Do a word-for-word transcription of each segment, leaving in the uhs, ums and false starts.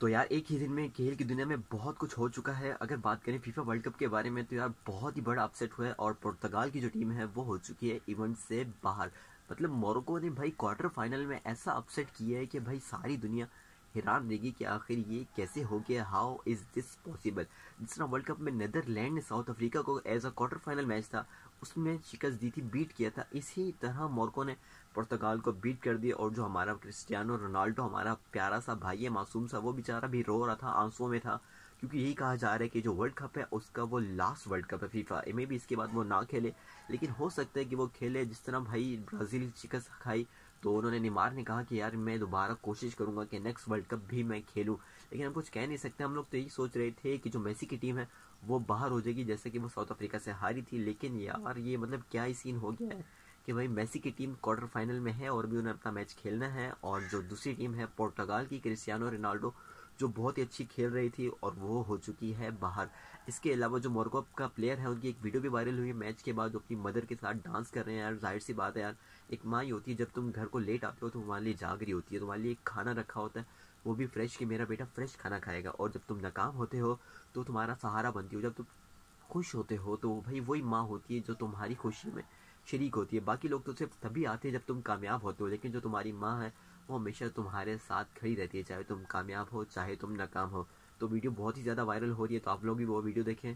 तो यार एक ही दिन में खेल की दुनिया में बहुत कुछ हो चुका है। अगर बात करें फीफा वर्ल्ड कप के बारे में तो यार बहुत ही बड़ा अपसेट हुआ है और पुर्तगाल की जो टीम है वो हो चुकी है इवेंट से बाहर। मतलब मोरक्को ने भाई क्वार्टर फाइनल में ऐसा अपसेट किया है कि भाई सारी दुनिया हैरान रहेगी कि आखिर ये कैसे हो गया, हाउ इज दिस पॉसिबल। जिस तरह वर्ल्ड कप में नेदरलैंड ने साउथ अफ्रीका को as a quarter final match था उसमें शिकस्त दी थी, बीट किया था, इसी तरह मोरक्को ने पुर्तगाल को बीट कर दिया। और जो हमारा क्रिस्टियानो रोनाल्डो, हमारा प्यारा सा भाई है, मासूम सा, वो बेचारा भी रो रहा था, आंसुओं में था, क्योंकि यही कहा जा रहा है कि जो वर्ल्ड कप है उसका वो लास्ट वर्ल्ड कप है फीफा में भी, इसके बाद वो ना खेले। लेकिन हो सकता है कि वो खेले। जिस तरह भाई ब्राजील शिकस्त खाई तो उन्होंने, नेमार ने कहा कि यार मैं दोबारा कोशिश करूंगा कि नेक्स्ट वर्ल्ड कप भी मैं खेलूं। लेकिन हम कुछ कह नहीं सकते। हम लोग तो यही सोच रहे थे कि जो मेसी की टीम है वो बाहर हो जाएगी, जैसे कि वो साउथ अफ्रीका से हारी थी। लेकिन यार ये मतलब क्या ही सीन हो गया है कि भाई मेसी की टीम क्वार्टर फाइनल में है और भी उन्हें अपना मैच खेलना है। और जो दूसरी टीम है पुर्तगाल की, क्रिस्टियानो रोनाल्डो, जो बहुत ही अच्छी खेल रही थी और वो हो चुकी है बाहर। इसके अलावा जो मोरक्को का प्लेयर है उनकी एक वीडियो भी वायरल हुई है मैच के बाद, जो अपनी मदर के साथ डांस कर रहे हैं। यार जाहिर सी बात है यार, एक माँ ही होती है, जब तुम घर को लेट आते हो तो तुम्हारे लिए जाग रही होती है, तुम्हारे लिए खाना रखा होता है, वो भी फ्रेश, कि मेरा बेटा फ्रेश खाना खाएगा। और जब तुम नाकाम होते हो तो तुम्हारा सहारा बनती हो, जब तुम खुश होते हो तो भाई वही माँ होती है जो तुम्हारी खुशी में शरीक होती है। बाकी लोग तो सिर्फ तभी आते हैं जब तुम कामयाब होते हो, लेकिन जो तुम्हारी माँ है वो हमेशा तुम्हारे साथ खड़ी रहती है, चाहे तुम कामयाब हो चाहे तुम नाकाम हो। तो वीडियो बहुत ही ज़्यादा वायरल हो रही है, तो आप लोग भी वो वीडियो देखें।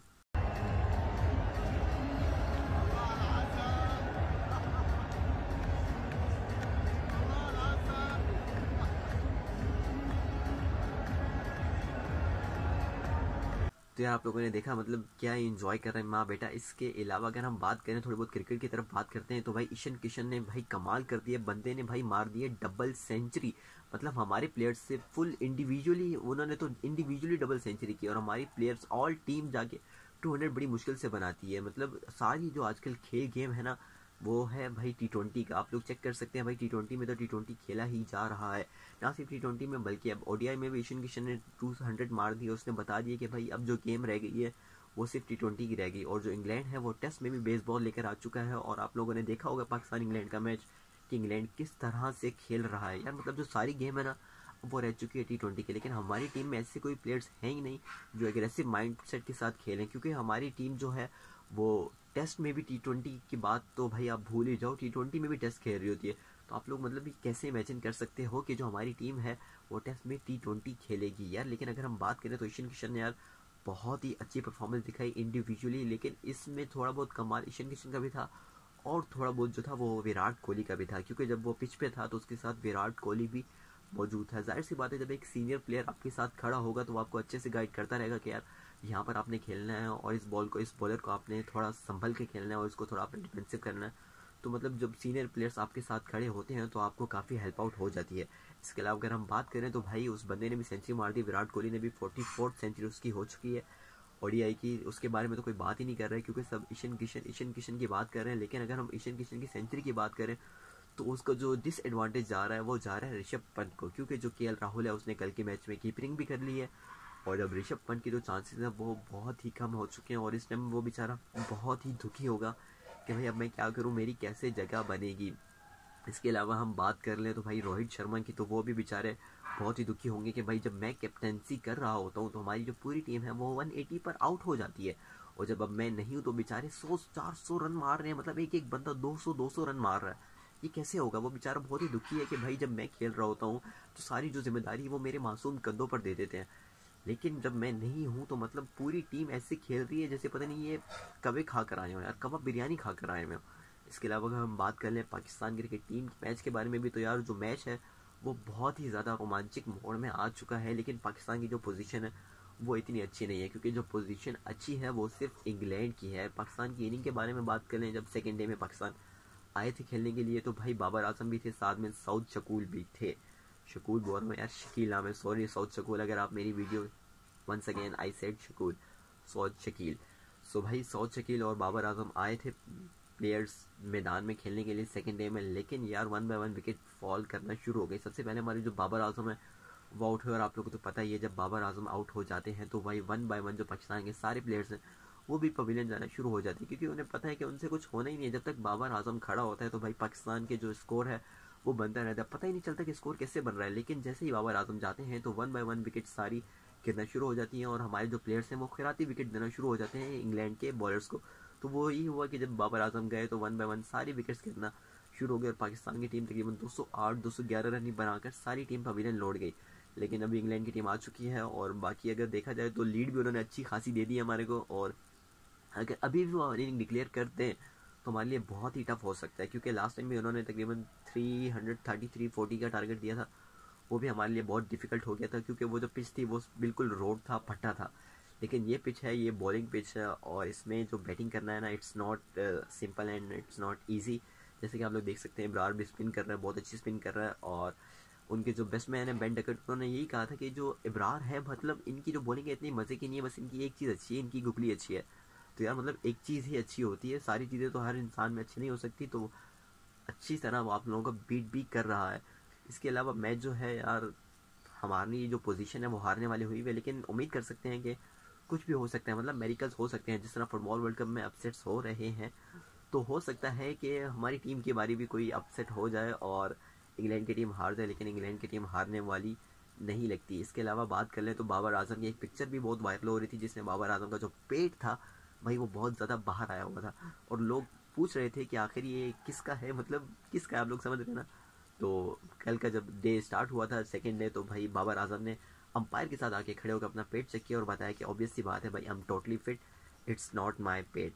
तो यार आप लोगों ने देखा, मतलब क्या एंजॉय कर रहे हैं माँ बेटा। इसके अलावा अगर हम बात करें, थोड़ी बहुत क्रिकेट की तरफ बात करते हैं, तो भाई ईशान किशन ने भाई कमाल कर दिया। बंदे ने भाई मार दिए डबल सेंचुरी। मतलब हमारे प्लेयर्स से फुल इंडिविजुअली, उन्होंने तो इंडिविजुअली डबल सेंचुरी की, और हमारी प्लेयर्स ऑल टीम जाके टू हंड्रेड बड़ी मुश्किल से बनाती है। मतलब सारी जो आजकल खेल गेम है ना, वो है भाई टी ट्वेंटी का। आप लोग चेक कर सकते हैं भाई, टी ट्वेंटी में तो टी ट्वेंटी खेला ही जा रहा है। ना सिर्फ टी ट्वेंटी में बल्कि अब ओडीआई में भी ईशान किशन ने टू हंड्रेड मार दिया। उसने बता दिया कि भाई अब जो गेम रह गई है वो सिर्फ टी ट्वेंटी की रह गई। और जो इंग्लैंड है वो टेस्ट में भी बेसबॉल लेकर आ चुका है। और आप लोगों ने देखा होगा पाकिस्तान इंग्लैंड का मैच, कि इंग्लैंड किस तरह से खेल रहा है। यार मतलब जो सारी गेम है ना वो रह चुकी है टी ट्वेंटी की। लेकिन हमारी टीम में ऐसे कोई प्लेयर्स हैं ही नहीं जो एग्रेसिव माइंड सेट के साथ खेलें, क्योंकि हमारी टीम जो है वो टेस्ट में भी, टी ट्वेंटी की बात तो भाई आप भूल ही जाओ, टी ट्वेंटी में भी टेस्ट खेल रही होती है। तो आप लोग मतलब कैसे इमेजिन कर सकते हो कि जो हमारी टीम है वो टेस्ट में टी ट्वेंटी खेलेगी यार। लेकिन अगर हम बात करें तो ईशान किशन ने यार बहुत ही अच्छी परफॉर्मेंस दिखाई इंडिविजुअली। लेकिन इसमें थोड़ा बहुत कमाल ईशान किशन का भी था, और थोड़ा बहुत जो था वो विराट कोहली का भी था, क्योंकि जब वो पिच पे था तो उसके साथ विराट कोहली भी मौजूद था। जाहिर सी बात है, जब एक सीनियर प्लेयर आपके साथ खड़ा होगा तो वो आपको अच्छे से गाइड करता रहेगा कि यार यहाँ पर आपने खेलना है, और इस बॉल को, इस बॉलर को आपने थोड़ा संभल के खेलना है, और इसको थोड़ा आपने डिफेंसिव करना है। तो मतलब जब सीनियर प्लेयर्स आपके साथ खड़े होते हैं तो आपको काफ़ी हेल्प आउट हो जाती है। इसके अलावा अगर हम बात करें तो भाई उस बंदे ने भी सेंचुरी मार दी, विराट कोहली ने भी फोर्टी फोर्थ सेंचुरी उसकी हो चुकी है ओडीआई की। उसके बारे में तो कोई बात ही नहीं कर रहा है, क्योंकि सब ईशान किशन ईशान किशन की बात कर रहे हैं। लेकिन अगर हम ईशान किशन की सेंचुरी की बात करें तो उसका जो डिसएडवांटेज जा रहा है वो जा रहा है ऋषभ पंत को, क्योंकि जो के एल राहुल है उसने कल के मैच में कीपिंग भी कर ली है। और अब ऋषभ पंत के जो चांसेस हैं वो बहुत ही कम हो चुके हैं, और इस टाइम वो बेचारा बहुत ही दुखी होगा कि भाई अब मैं क्या करूं, मेरी कैसे जगह बनेगी। इसके अलावा हम बात कर लें तो भाई रोहित शर्मा की, तो वो भी बेचारे बहुत ही दुखी होंगे कि भाई जब मैं कैप्टनसी कर रहा होता हूँ तो हमारी जो पूरी टीम है वो वन एटी पर आउट हो जाती है, और जब अब मैं नहीं हूँ तो बेचारे सौ चार सौ रन मार रहे हैं। मतलब एक एक बंदा दो सौ दो सौ रन मार रहा है, ये कैसे होगा। वो बेचारा बहुत ही दुखी है कि भाई जब मैं खेल रहा होता हूँ तो सारी जो जिम्मेदारी वो मेरे मासूम कंधों पर दे देते हैं, लेकिन जब मैं नहीं हूँ तो मतलब पूरी टीम ऐसे खेल रही है जैसे पता नहीं ये कबे खा कर आए हो यार, कबाब बिरयानी खा कर आए हो। इसके अलावा अगर हम बात कर लें पाकिस्तान क्रिकेट टीम के मैच के बारे में भी, तो यार जो मैच है वो बहुत ही ज़्यादा रोमांचक मोड़ में आ चुका है। लेकिन पाकिस्तान की जो पोजीशन है वो इतनी अच्छी नहीं है, क्योंकि जो पोजीशन अच्छी है वो सिर्फ इंग्लैंड की है। पाकिस्तान की इनिंग के बारे में बात कर लें, जब सेकेंड डे में पाकिस्तान आए थे खेलने के लिए तो भाई बाबर आजम भी थे, साथ में साउथ शकूल भी थे। शकूल बोल रहा हूँ यार, शकील नाम है, सॉरी साउथ शकूल। अगर आप मेरी video, once again I said शकूल, साउथ शकील। सो भाई साउथ शकील और बाबर आजम आए थे प्लेयर्स मैदान में खेलने के लिए सेकेंड डे में। लेकिन यार one by one wicket fall करना शुरू हो गई। सबसे पहले हमारे जो बाबर आजम है वो आउट हुए, और आप लोगों को तो पता ही है जब बाबर आजम आउट हो जाते हैं तो भाई वन बाय वन जो पाकिस्तान के सारे प्लेयर्स हैं वो भी पवेलियन जाना शुरू हो जाते हैं, क्योंकि उन्हें पता है कि उनसे कुछ होना ही नहीं है। जब तक बाबर आजम खड़ा होता है तो भाई पाकिस्तान के जो स्कोर है वो बनता रहता है, पता ही नहीं चलता कि स्कोर कैसे बन रहा है। लेकिन जैसे ही बाबर आजम जाते हैं तो वन बाय वन विकेट सारी गिरना शुरू हो जाती हैं और हमारे जो प्लेयर्स हैं वो खिराती विकेट देना शुरू हो जाते हैं इंग्लैंड के बॉलर्स को। तो वो ही हुआ कि जब बाबर आजम गए तो वन बाय वन सारी विकेट्स गिरना शुरू हो गई और पाकिस्तान की टीम तकरीबन दो सौ आठ दो सौ ग्यारह रन ही बनाकर सारी टीम पवेलियन लौट गई। लेकिन अभी इंग्लैंड की टीम आ चुकी है और बाकी अगर देखा जाए तो लीड भी उन्होंने अच्छी खासी दे दी हमारे को, और अगर अभी भी वो इनिंग डिक्लेयर कर दें तो हमारे लिए बहुत ही टफ हो सकता है, क्योंकि लास्ट टाइम भी उन्होंने तकरीबन three hundred thirty three forty का टारगेट दिया था। वो भी हमारे लिए बहुत डिफिकल्ट हो गया था क्योंकि वो जो पिच थी वो बिल्कुल रोड था, फटा था। लेकिन ये पिच है, ये बॉलिंग पिच है और इसमें जो बैटिंग करना है ना, it's not simple and it's not easy. जैसे कि आप लोग देख सकते हैं इब्रार भी स्पिन कर रहा है, बहुत अच्छी स्पिन कर रहा है। और उनके जो बैट्समैन है बेन डकट, उन्होंने यही कहा था कि जो इब्रार है मतलब इनकी जो बॉलिंग है इतनी मज़े की नहीं है, बस इनकी एक चीज़ अच्छी है, इनकी गुगली अच्छी है। तो यार मतलब एक चीज़ ही अच्छी होती है, सारी चीज़ें तो हर इंसान में अच्छी नहीं हो सकती। तो अच्छी तरह वो आप लोगों को बीट भी कर रहा है। इसके अलावा मैच जो है यार, हमारी जो पोजीशन है वो हारने वाली हुई है, लेकिन उम्मीद कर सकते हैं कि कुछ भी हो सकता है, मतलब मेरिकल्स हो सकते हैं। जिस तरह फुटबॉल वर्ल्ड कप में अपसेट्स हो रहे हैं तो हो सकता है कि हमारी टीम की बारी भी कोई अपसेट हो जाए और इंग्लैंड की टीम हार जाए, लेकिन इंग्लैंड की टीम हारने वाली नहीं लगती। इसके अलावा बात कर लें तो बाबर आजम की एक पिक्चर भी बहुत वायरल हो रही थी जिसमें बाबर आजम का जो पेट था भाई वो बहुत ज़्यादा बाहर आया हुआ था और लोग पूछ रहे थे कि आखिर ये किसका है, मतलब किसका है, आप लोग समझ रहे हैं ना। तो कल का जब डे स्टार्ट हुआ था सेकेंड डे, तो भाई बाबर आजम ने अंपायर के साथ आके खड़े होकर अपना पेट चेक किया और बताया कि ऑब्वियस सी बात है भाई, I am totally fit, it's not my pet.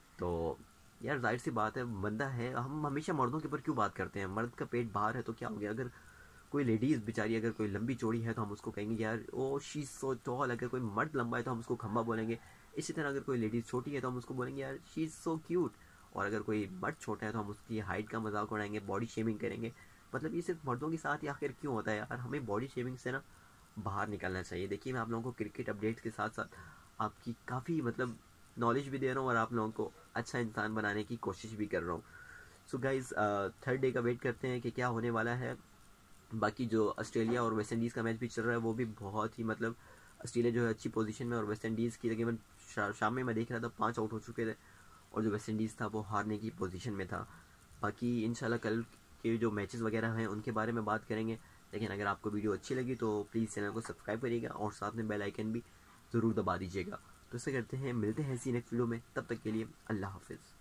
तो यार जाहिर सी बात है, बंदा है, हम हमेशा मर्दों के ऊपर क्यों बात करते हैं, मर्द का पेट बाहर है तो क्या हो गया। अगर कोई लेडीज़ बेचारी अगर कोई लंबी चौड़ी है तो हम उसको कहेंगे यार ओ शी सो टॉल, अगर कोई मर्द लंबा है तो हम उसको खम्बा बोलेंगे। इसी तरह अगर कोई लेडीज़ छोटी है तो हम उसको बोलेंगे यार शी इज़ सो क्यूट, और अगर कोई मर्द छोटा है तो हम उसकी हाइट का मजाक उड़ाएंगे, बॉडी शेमिंग करेंगे। मतलब ये सिर्फ मर्दों के साथ ही आखिर क्यों होता है यार, हमें बॉडी शेमिंग से ना बाहर निकलना चाहिए। देखिए मैं आप लोगों को क्रिकेट अपडेट्स के साथ साथ आपकी काफ़ी मतलब नॉलेज भी दे रहा हूँ और आप लोगों को अच्छा इंसान बनाने की कोशिश भी कर रहा हूँ। सो गाइज थर्ड डे का वेट करते हैं कि क्या होने वाला है। बाकी जो ऑस्ट्रेलिया और वेस्ट इंडीज़ का मैच भी चल रहा है वो भी बहुत ही मतलब ऑस्ट्रेलिया जो है अच्छी पोजीशन में और वेस्ट इंडीज़ की तकरीबन शा, शाम में मैं देख रहा था पाँच आउट हो चुके थे और जो वेस्ट इंडीज़ था वो हारने की पोजीशन में था। बाकी इंशाल्लाह कल के जो मैचेस वगैरह हैं उनके बारे में बात करेंगे। लेकिन अगर आपको वीडियो अच्छी लगी तो प्लीज़ चैनल को सब्सक्राइब करिएगा और साथ में बेल आइकन भी ज़रूर दबा दीजिएगा। तो इससे करते हैं, मिलते हैं इसी नेक्स्ट वीडियो में, तब तक के लिए अल्लाह हाफिज़।